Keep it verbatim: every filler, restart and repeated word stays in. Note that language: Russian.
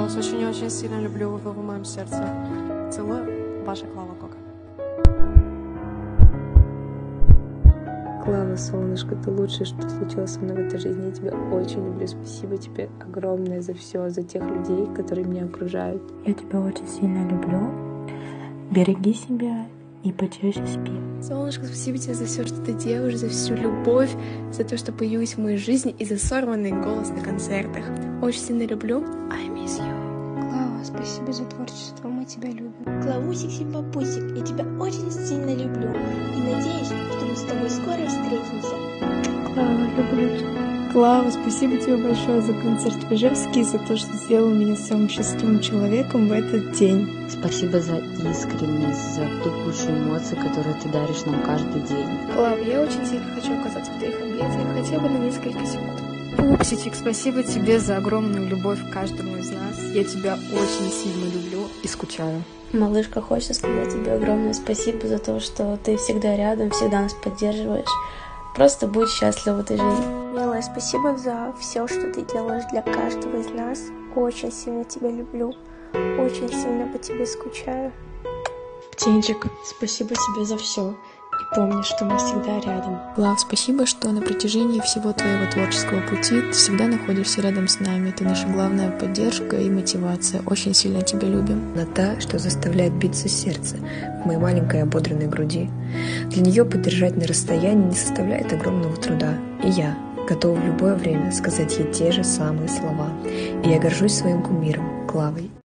вас очень-очень сильно люблю, вы в моем сердце. Целую, ваша Клава Кока. Клава, солнышко, ты лучшее, что случилось со мной в этой жизни. Я тебя очень люблю. Спасибо тебе огромное за все, за тех людей, которые меня окружают. Я тебя очень сильно люблю. Береги себя и почаще спи. Солнышко, спасибо тебе за все, что ты делаешь, за всю любовь, за то, что появилась в моей жизни и за сорванный голос на концертах. Очень сильно люблю. I miss you. Клава, спасибо за творчество, мы тебя любим. Клавусик, симпапусик, я тебя очень сильно люблю и надеюсь, что мы с тобой скоро встретимся. Клава, люблю тебя. Клава, спасибо тебе большое за концерт в Ижевске и за то, что сделал меня самым счастливым человеком в этот день. Спасибо за искренность, за ту кучу эмоций, которые ты даришь нам каждый день. Клава, я очень сильно хочу оказаться в твоих объятиях хотя бы на несколько секунд. Пупсичек, спасибо тебе за огромную любовь к каждому из нас. Я тебя очень сильно люблю и скучаю. Малышка, хочется сказать тебе огромное спасибо за то, что ты всегда рядом, всегда нас поддерживаешь. Просто будь счастлива в этой жизни. Милая, спасибо за все, что ты делаешь для каждого из нас. Очень сильно тебя люблю. Очень сильно по тебе скучаю. Птенчик, спасибо тебе за все. И помни, что мы всегда рядом. Клав, спасибо, что на протяжении всего твоего творческого пути ты всегда находишься рядом с нами. Ты наша главная поддержка и мотивация. Очень сильно тебя любим. Она та, что заставляет биться сердце в моей маленькой ободренной груди. Для нее поддержать на расстоянии не составляет огромного труда. И я готова в любое время сказать ей те же самые слова. И я горжусь своим кумиром, Клавой.